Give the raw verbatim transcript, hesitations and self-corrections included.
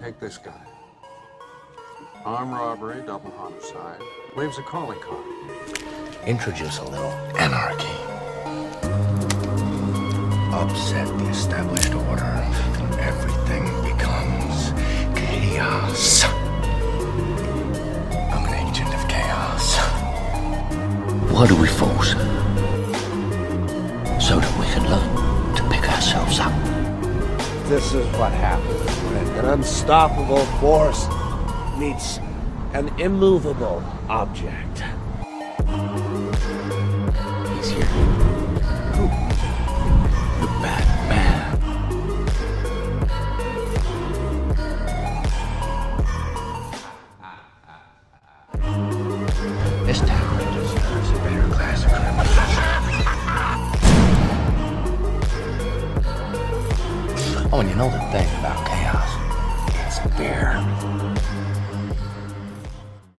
Take this guy. Armed robbery, double homicide. Waves a calling card. Introduce a little anarchy. Upset the established order, and everything becomes chaos. I'm an agent of chaos. Why do we force? So that we can learn to pick ourselves up. This is what happens when an unstoppable force meets an immovable object. He's here. Who? The Batman. This town deserves a better class of criminals. Oh, and you know the thing about chaos? It's fear.